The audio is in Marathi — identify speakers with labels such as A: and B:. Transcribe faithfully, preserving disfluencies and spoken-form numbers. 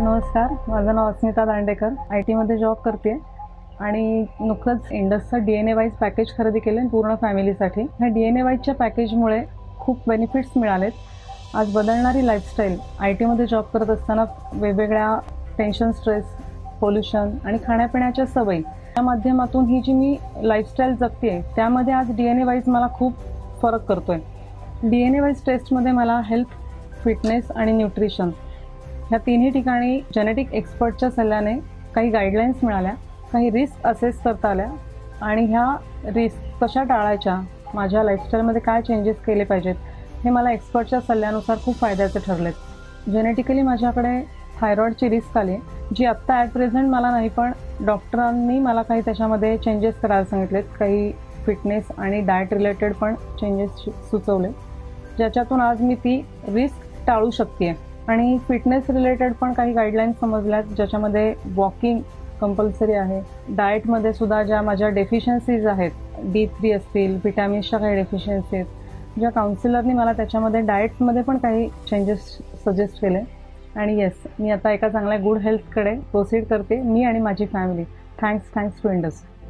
A: नमस्कार, माझं नाव अस्मिता दांडेकर, आय टीमध्ये जॉब करते आणि नुकतंच इंडसचं D N A wise package खरेदी केलं पूर्ण फॅमिलीसाठी। ह्या डी एन ए वाईजच्या पॅकेजमुळे खूप बेनिफिट्स मिळालेत। आज बदलणारी लाईफस्टाईल, आय टीमध्ये जॉब करत असताना वेगवेगळ्या टेन्शन, स्ट्रेस, पोल्युशन आणि खाण्यापिण्याच्या सवयी या माध्यमातून ही जी मी लाईफस्टाईल जगते त्यामध्ये आज डी एन ए वाईज मला खूप फरक करतोय। डी एन ए वाईज टेस्टमध्ये मला हेल्थ, फिटनेस आणि न्यूट्रिशन ह्या तिन्ही ठिकाणी जेनेटिक एक्सपर्टच्या सल्ल्याने काही गाईडलाईन्स मिळाल्या, काही रिस्क असेस करता आल्या आणि ह्या रिस्क कशा टाळायच्या, माझ्या लाईफस्टाईलमध्ये काय चेंजेस केले पाहिजेत हे मला एक्सपर्टच्या सल्ल्यानुसार खूप फायद्याचे ठरलेत। जेनेटिकली माझ्याकडे थायरॉईडची रिस्क आली आहे, जी आत्ता ॲट प्रेझेंट मला नाही, पण डॉक्टरांनी मला काही त्याच्यामध्ये चेंजेस करायला सांगितलेत। काही फिटनेस आणि डाएट रिलेटेड पण चेंजेस सुचवले, ज्याच्यातून आज मी ती रिस्क टाळू शकते। आणि फिटनेस रिलेटेड पण काही गाईडलाईन्स समजल्यात, ज्याच्यामध्ये वॉकिंग कंपल्सरी आहे। डाएटमध्ये सुद्धा ज्या माझ्या डेफिशियन्सीज आहेत, डी थ्री असतील, व्हिटॅमिन्सच्या काही डेफिशियन्सी आहेत, ज्या काउन्सिलरनी मला त्याच्यामध्ये डाएटमध्ये पण काही चेंजेस सजेस्ट केले। आणि येस, मी आता एका चांगल्या गुड हेल्थकडे प्रोसीड करते, मी आणि माझी family. Thanks thanks to Indus.